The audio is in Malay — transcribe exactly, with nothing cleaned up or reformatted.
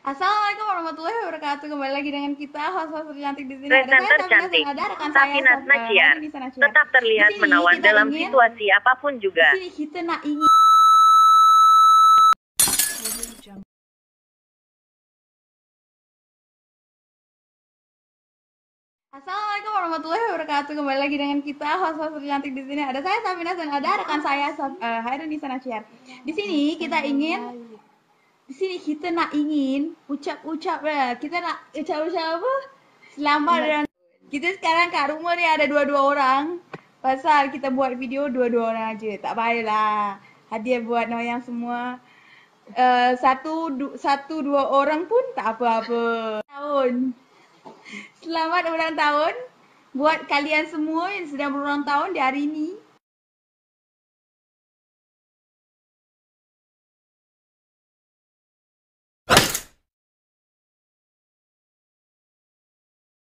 Assalamualaikum warahmatullahi wabarakatuh. Kembali lagi dengan kita host-host cantik di sini. Ada saya Presenter Safina cantik, dan ada rekan saya Safinat Saf- eh, Naciar, Hari Nisa Naciar. tetap terlihat Di sini menawan kita dalam ingin- situasi apapun juga. Di sini kita nak ingin Assalamualaikum warahmatullahi wabarakatuh. Kembali lagi dengan kita host-host cantik di sini. Ada saya Safina dan ada rekan saya Saf- eh, Hari Nisa Naciar. Di sini kita ingin di sini kita nak ingin ucap-ucap ya. Kita nak ucap-ucap apa? Selamat dan kita sekarang kat rumah ni ada dua-dua orang. Pasal kita buat video dua-dua orang aja. Tak payahlah. Hadiah buat noyang semua. Uh, satu du, satu dua orang pun tak apa-apa. Tahun. Selamat ulang tahun buat kalian semua yang sedang berulang tahun di hari ini.